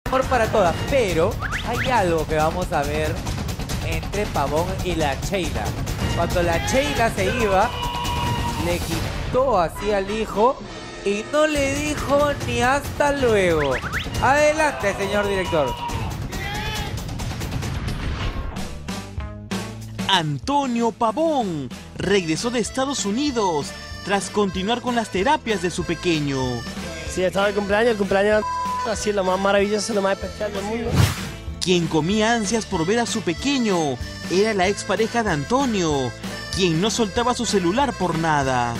amor para todas, pero hay algo que vamos a ver entre Pavón y la Sheila. Cuando la Sheila se iba, le quitó así al hijo y no le dijo ni hasta luego. Adelante, señor director. Antonio Pavón regresó de Estados Unidos tras continuar con las terapias de su pequeño. Sí, estaba el cumpleaños así lo más maravilloso, lo más especial del mundo. Quien comía ansias por ver a su pequeño era la expareja de Antonio, quien no soltaba su celular por nada.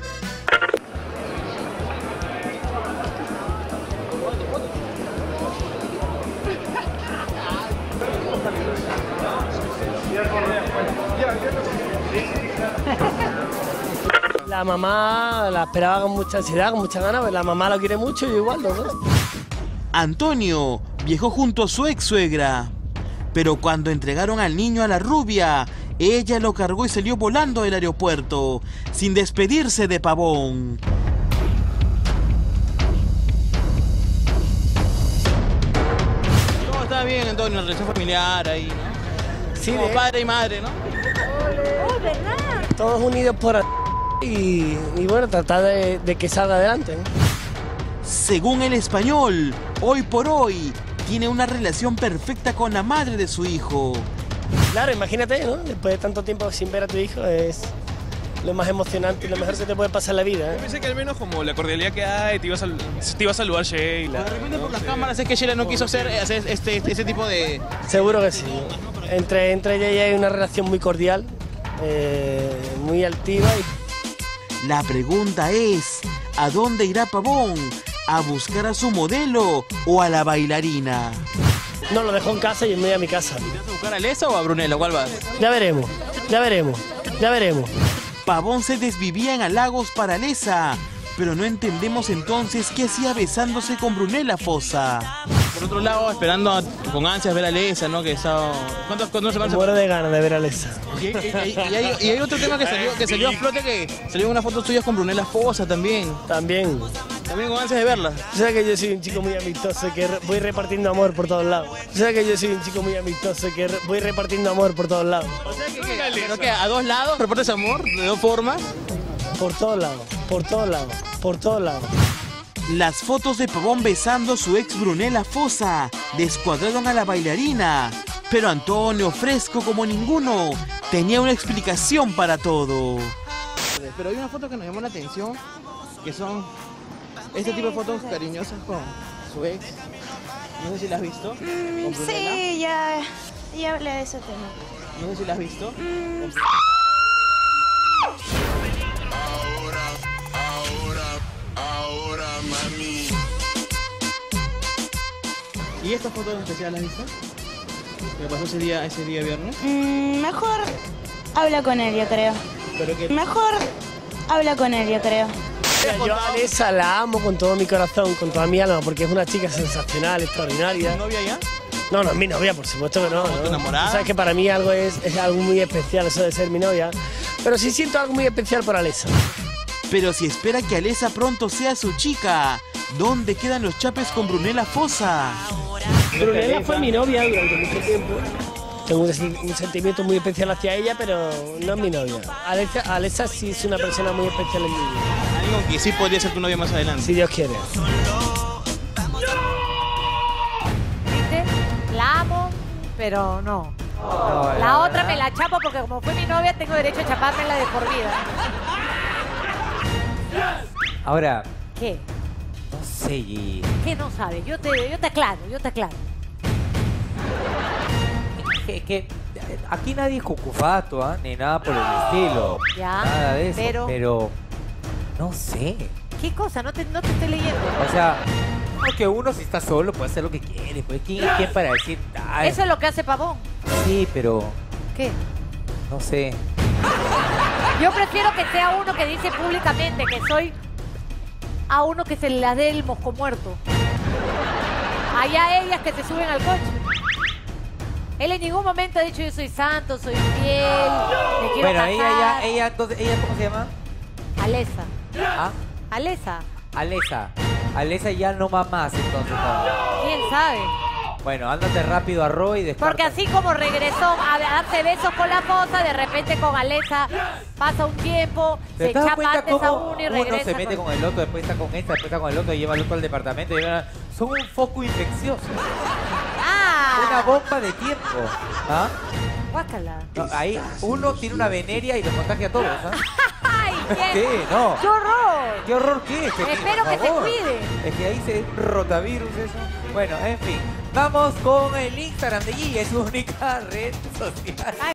La mamá la esperaba con mucha ansiedad, con muchas ganas, pero la mamá lo quiere mucho y igual, ¿no? Antonio viajó junto a su ex suegra, pero cuando entregaron al niño a la rubia, ella lo cargó y salió volando del aeropuerto, sin despedirse de Pavón. Todo está bien, Antonio, la relación familiar ahí, ¿no? Sí, como padre y madre, ¿no? Oh, ¿verdad? Todos unidos por y bueno, tratar de que salga adelante, ¿no? Según El Español, hoy por hoy, tiene una relación perfecta con la madre de su hijo. Claro, imagínate, ¿no? Después de tanto tiempo sin ver a tu hijo es lo más emocionante y lo mejor que te puede pasar en la vida, Yo ¿eh? pensé que al menos como la cordialidad que hay, te iba a saludar Sheila. De repente por las cámaras es que Sheila no quiso hacer ese tipo de... Seguro que sí. Entre ella y ella hay una relación muy cordial, muy altiva. La pregunta es, ¿a dónde irá Pavón? ¿A buscar a su modelo o a la bailarina? No, lo dejó en casa y yo me voy a mi casa. ¿Te vas a buscar a Alesa o a Brunella? ¿Cuál vas? Ya veremos, ya veremos, ya veremos. Pavón se desvivía en halagos para Alesa, pero no entendemos entonces qué hacía besándose con Brunella Fossa. Por otro lado, esperando con ansias ver a Alesa, ¿no? Que estaba... ¿Cuántas semanas? Me muero de ganas de ver a Alesa. Y hay otro tema que salió a flote, que salió una foto tuya con Brunella Fossa también. También. También con ansias de verla. Tú sabes que yo soy un chico muy amistoso que voy repartiendo amor por todos lados. Tú sabes que yo soy un chico muy amistoso que voy repartiendo amor por todos lados. O sea ¿pero qué? ¿A dos lados repartes amor? ¿De dos formas? Por todos lados, por todos lados, por todos lados. Las fotos de Pavón besando a su ex Brunella Fossa descuadraron a la bailarina, pero Antonio, fresco como ninguno, tenía una explicación para todo. Pero hay una foto que nos llamó la atención, que son este tipo de fotos cariñosas con su ex. No sé si la has visto. ¿Con Brunella? Sí, ya hablé de ese tema. No sé si la has visto. Ahora, mami. ¿Y esta foto en especial la has visto? ¿Qué pasó ese día viernes? Mejor habla con él, yo creo. Pero que... Mejor habla con él, yo creo. Yo a Alesa la amo con todo mi corazón, con toda mi alma, porque es una chica sensacional, extraordinaria. ¿Tu novia ya? No, no es mi novia, por supuesto que no. ¿Tu enamorada? Tú sabes que para mí algo es algo muy especial, eso de ser mi novia. Pero sí siento algo muy especial por Alesa. Pero si espera que Alesa pronto sea su chica, ¿dónde quedan los chapes con Brunella Fossa? Brunella fue mi novia durante mucho tiempo. Tengo un sentimiento muy especial hacia ella, pero no es mi novia. Alesa sí es una persona muy especial en mi vida. Alguien que sí podría ser tu novia más adelante. Si Dios quiere. ¿Viste? La amo, pero no. La otra me la chapo porque como fue mi novia tengo derecho a chapármela de por vida. Ahora, ¿Qué? no sé, Gigi. ¿Qué no sabes? Yo te aclaro. Que aquí nadie es cucufato, ¿ah? Ni nada por el estilo. Ya, Nada de eso. pero- no sé. ¿Qué cosa? No te estoy leyendo. O sea, que uno si está solo puede hacer lo que quiere. Pues, ¿quién es quién para decir tal? Eso es lo que hace Pavón. Sí, pero ¿Qué? no sé. Yo prefiero que sea uno que dice públicamente que soy a uno que se la dé el mosco muerto. Allá ellas que se suben al coche. Él en ningún momento ha dicho yo soy santo, soy fiel, me quiero Bueno, casar. ella, entonces, ¿ella cómo se llama? Alesa. ¿Ah? Alesa. Alesa. Alesa ya no va más, entonces. ¿No? ¿Quién sabe? Bueno, ándate rápido a Roy y descarta. Porque así como regresó a darse besos con la fosa, de repente con Alexa pasa un tiempo, ¿Te se das chapa cuenta antes a cómo uno y uno regresa. se mete con el otro, después está con esta, después está con el otro y lleva al otro al departamento? Son un foco infeccioso. Una ¡Ah! bomba de tiempo. ¿Ah? Guácala. No, ahí uno tiene una veneria y los contagia a todos. ¿Ah? ¡Ay! ¿Qué? No. ¡Qué horror! ¿Qué horror qué es? Espero por que se favor. cuide. Es que ahí se un rotavirus eso. Bueno, en fin. Vamos con el Instagram de Gigi, es su única red social.